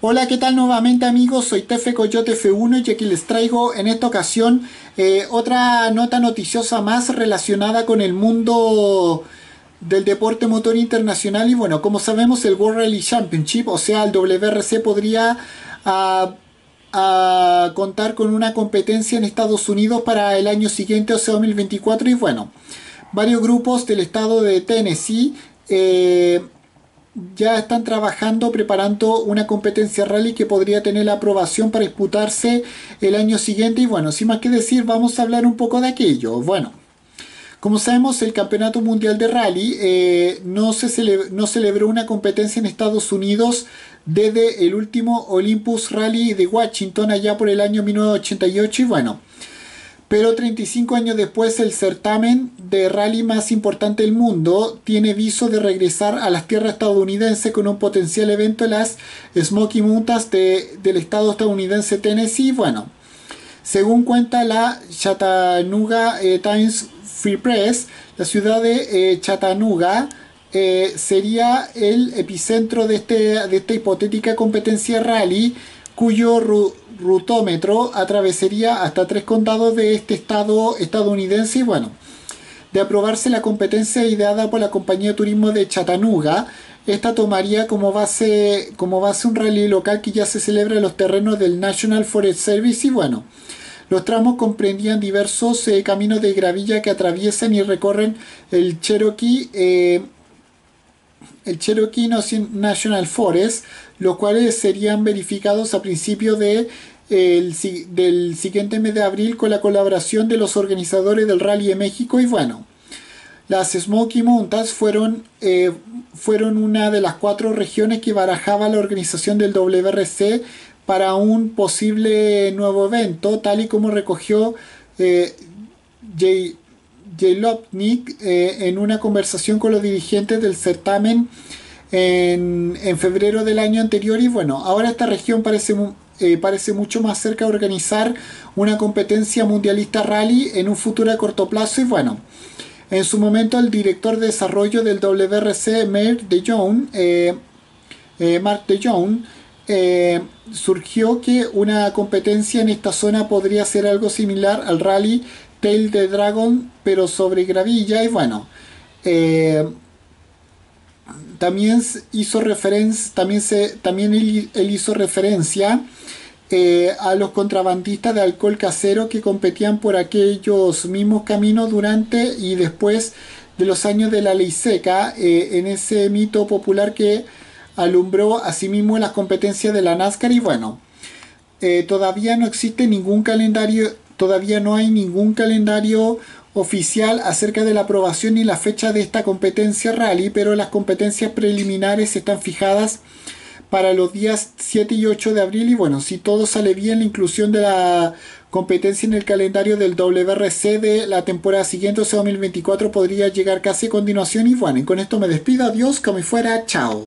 Hola, ¿qué tal nuevamente amigos? Soy Tefe Coyote F1 y aquí les traigo en esta ocasión otra nota noticiosa más relacionada con el mundo del deporte motor internacional. Y bueno, como sabemos, el World Rally Championship, o sea el WRC, podría ah, contar con una competencia en Estados Unidos para el año siguiente, o sea 2024. Y bueno, varios grupos del estado de Tennessee ya están trabajando, preparando una competencia rally que podría tener la aprobación para disputarse el año siguiente. Y bueno, sin más que decir, vamos a hablar un poco de aquello. Bueno, como sabemos, el Campeonato Mundial de Rally no celebró una competencia en Estados Unidos desde el último Olympus Rally de Washington allá por el año 1988. Y bueno, pero 35 años después, el certamen de rally más importante del mundo tiene viso de regresar a las tierras estadounidenses con un potencial evento en las Smoky Mountains del estado estadounidense Tennessee. Bueno, según cuenta la Chattanooga Times Free Press, la ciudad de Chattanooga sería el epicentro de esta hipotética competencia rally, cuyo rutómetro atravesaría hasta 3 condados de este estado estadounidense. Y bueno, de aprobarse la competencia ideada por la compañía de turismo de Chattanooga, esta tomaría como base un rally local que ya se celebra en los terrenos del National Forest Service. Y bueno, los tramos comprendían diversos caminos de gravilla que atraviesan y recorren el Cherokee National Forest, los cuales serían verificados a principios del siguiente mes de abril con la colaboración de los organizadores del Rally de México. Y bueno, las Smoky Mountains fueron una de las 4 regiones que barajaba la organización del WRC para un posible nuevo evento, tal y como recogió Jalopnik en una conversación con los dirigentes del certamen en febrero del año anterior. Y bueno, ahora esta región parece mucho más cerca de organizar una competencia mundialista rally en un futuro a corto plazo. Y bueno, en su momento el director de desarrollo del WRC, Mark de Jong, surgió que una competencia en esta zona podría ser algo similar al rally Tail the Dragon, pero sobre gravilla. Y bueno, también él hizo referencia a los contrabandistas de alcohol casero que competían por aquellos mismos caminos durante y después de los años de la ley seca, en ese mito popular que alumbró asimismo las competencias de la NASCAR. Y bueno, todavía no hay ningún calendario oficial acerca de la aprobación y la fecha de esta competencia rally, pero las competencias preliminares están fijadas para los días 7 y 8 de abril. Y bueno, si todo sale bien, la inclusión de la competencia en el calendario del WRC de la temporada siguiente, o sea 2024, podría llegar casi a continuación. Y bueno, y con esto me despido, adiós, como fuera, chao.